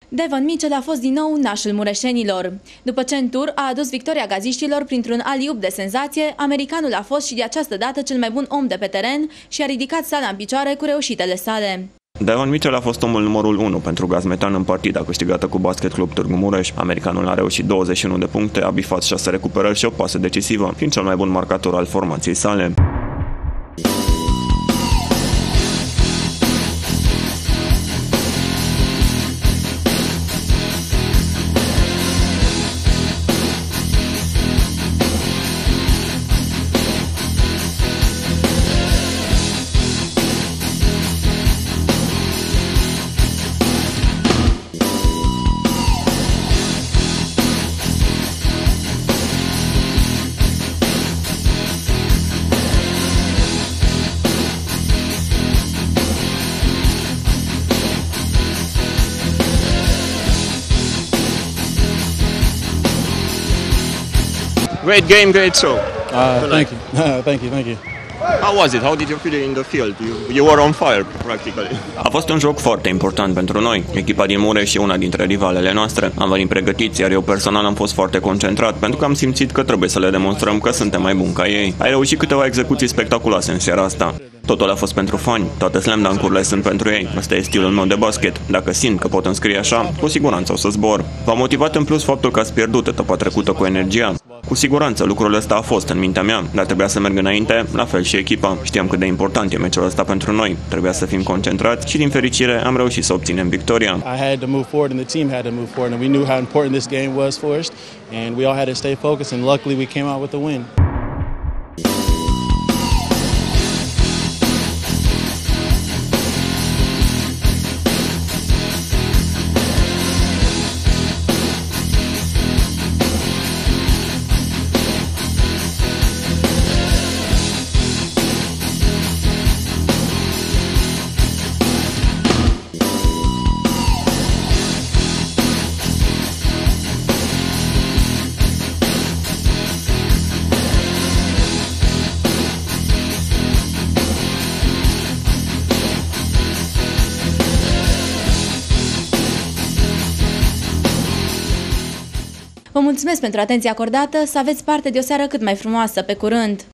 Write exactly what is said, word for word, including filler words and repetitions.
Devon Mitchell a fost din nou nașul mureșenilor. După ce în tur a adus victoria gaziștilor printr-un alley-oop de senzație, americanul a fost și de această dată cel mai bun om de pe teren și a ridicat sala în picioare cu reușitele sale. Devon Mitchell a fost omul numărul unu pentru Gazmetan în partida câștigată cu Basket Club Târgu Mureș. Americanul a reușit douăzeci și unu de puncte, a bifat șase recuperări și o pasă decisivă, fiind cel mai bun marcator al formației sale. Great game, great show. Uh, thank you. thank you, thank you. How was it? How did you feel in the field? You, you were on fire, practically. A fost un joc foarte important pentru noi. Echipa din Mureș e una dintre rivalele noastre. Am venit pregătiți, iar eu personal am fost foarte concentrat, pentru că am simțit că trebuie să le demonstrăm că suntem mai buni ca ei. Ai reușit câteva execuții spectaculoase în seara asta. Totul a fost pentru fani. Toate slam dunk-urile sunt pentru ei. Ăsta e stilul meu de basket. Dacă simt că pot înscrie așa, cu siguranță o să zbor. V-a motivat în plus faptul că ați pierdut etapa trecută cu energia. Cu siguranță lucrul ăsta a fost în mintea mea, dar trebuia să merg înainte, la fel și echipa. Știam cât de important e meciul ăsta pentru noi. Trebuia să fim concentrați și din fericire am reușit să obținem victoria. I had to move forward and the team had to move forward and we knew how important this game was for us and we all had to stay focused and luckily we came out with the win. Vă mulțumesc pentru atenția acordată, să aveți parte de o seară cât mai frumoasă. Pe curând!